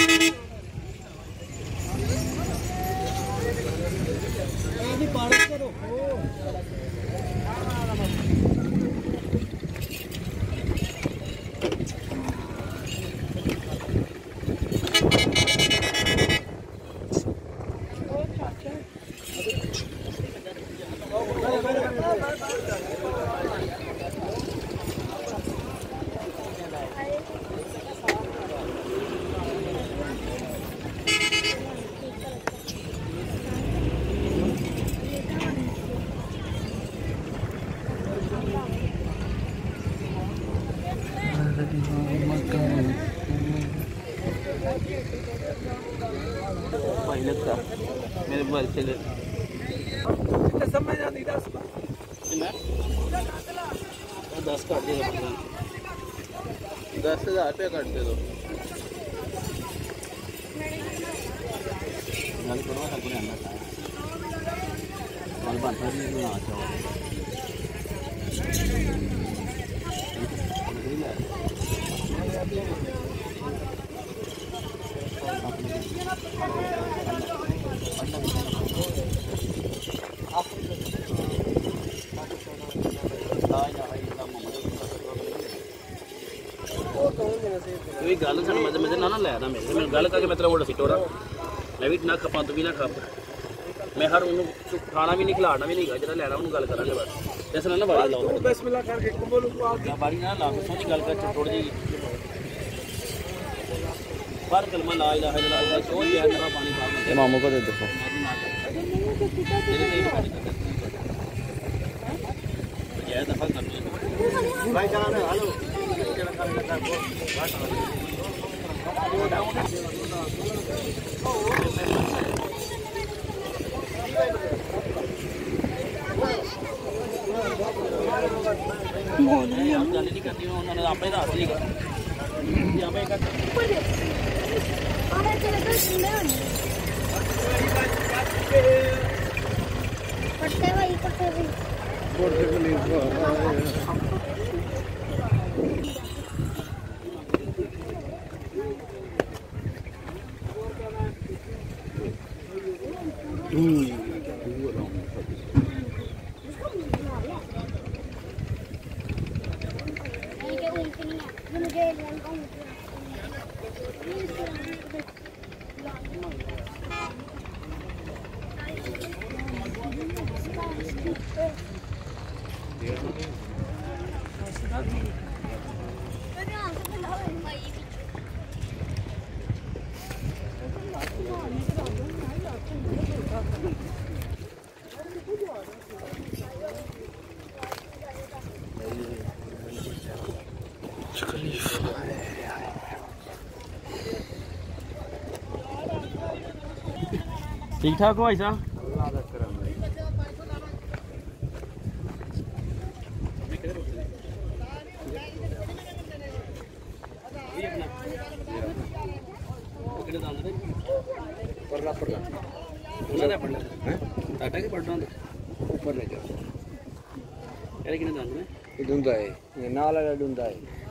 भाई लगता मेरे मोबाइल से ले समझ आती 10 काट दे 10,000 रुपये काट दे दो गल करो सब कुछ आना गल बात नहीं ना चाहो गल मजे ना लै ना मेरे गल करके मैं तेरा वो सी टोरा मैं भी ना खपा तू भी ना खप मैं हर उन्होंने खाना भी नहीं खिलाना भी नहीं गा जरा लैना उन्होंने गल करा बस जैसे ना बाड़ी लाओ बाड़ी ना ला सोची गल कर थोड़ी जी बार कलमा ला इलाहा इल्लल्लाह क्यों दिया मेरा पानी ये मामू को दे दो ये दफा कर लो भाई चला ना हेलो गल नहीं करनी उन्होंने आपे दस दी ठीक ठाक हो भाई साहब ऊपर लेके